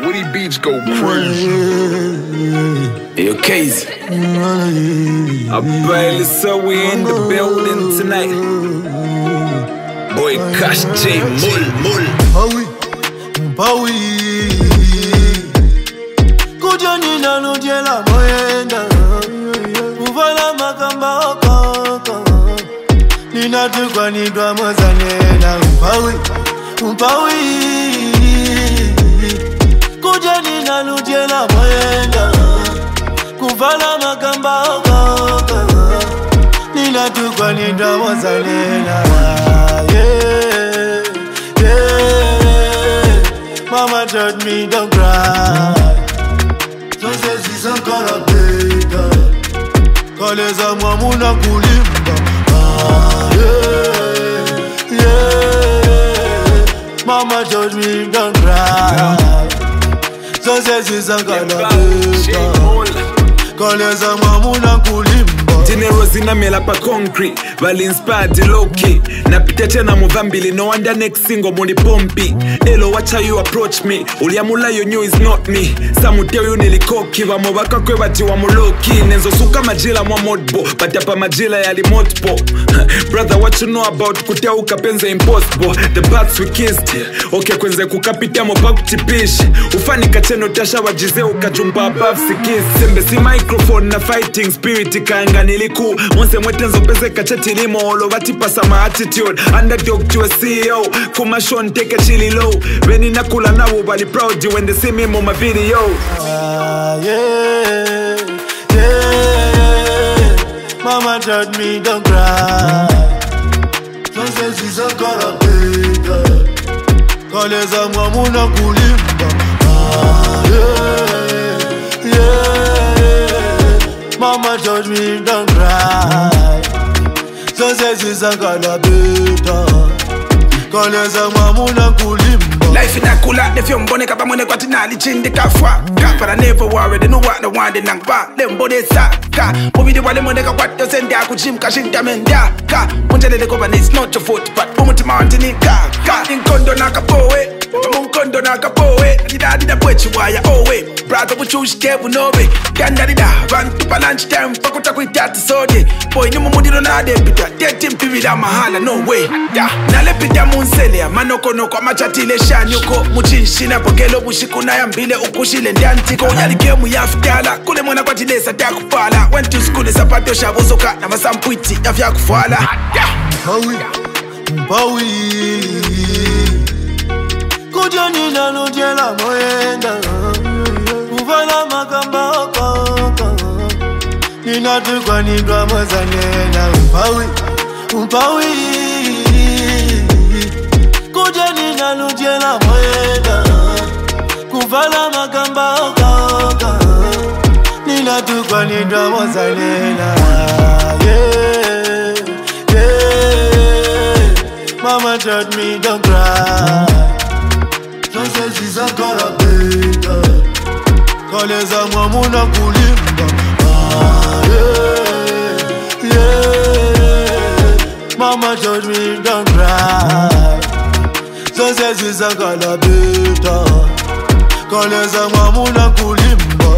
Woody Beach go crazy. Hey, Casey. I barely saw we in the building tonight. Boy, Cash J, Mul. Pawi Kujani na nujela moenda Uvala makamba okoko Nina tukwa nidwa mozanena Pawi Kujani na nujela moenda Uvala makamba okoko Nina tukwa nidwa mozanena Mama told me don't cry. So says she's encore a beta. Quand les amours mouna kulimba. Yeah. Mama told me don't cry. So says she's encore a beta. Quand les amours mouna kulimba. Generosi na mela pa concrete Vali inspired low-key Napita tena muvambili No wonder next single muni pompi Elo watch how you approach me Uliamula you knew is not me Samuteo yu nilikoki Vamo waka kwe bati wa muloki Nenzo suka majila mwa modbo Batapa majila yali motpo Brother what you know about Kutea ukapenze impossible The bats we kissed Okay kwenze kukapitia mopa kutipish Ufani kacheno tasha wajize ukajumpa above sikis Sembe si microphone na fighting spirit Kaanga niliku Monse mwetenzo peze kacheti limo Olo vati pasa ma attitude Underdog to a CEO Kumashon take a chili low Veni nakula na wubali proud you When they see me on my video Mama told me don't cry. So says she's encore a beta. Quand les amours mouna kulimba. Mama told me don't cry. So says she's encore a beta. Quand les amours mouna kulimba. Life in a cooler, the film bonnet up, I'm gonna go to Nali Chin, Kafwa. But I never worry, they know what the one, the Nangba, them body saka. Movie the one, what you send there, could Jim Cashin Tamenda. Munja the government is not your foot, but Umuti Mountain in Ka. In Kondo Nakapoe, Munkondo Nakapoe, did I did a poet you wire, oh wait. Brother, we choose Kevu Nobe, Candida, run to lunch time, Pakuta with that Sodi. Boy, no Mudi on our deputy, dead Tim Pivida Mahala, no way. Nalepita Munselia, Manoko no Kamachatile Shanyoko, Muchin Shina Pokelo, Bushikuna, and Bile Ukushile, Dantiko, Yalikemu Yafdala, Kulemona Patilesa, Takupala, went to school, Zapato Shabosoka, Namasam Puiti, Yafiakufala. Pawi Kujani na nujela moenda Uvala makamba okoko Nina tukwa nidwa mozanena Pawi Kujani na nujela moenda Uvala makamba okoko Nina tukwa nidwa mozanena Mama told me don't cry. So says she's encore a beta. Quand les amours mouna kulimba. Mama told me don't cry. So says she's encore a beta. Quand les amours mouna kulimba.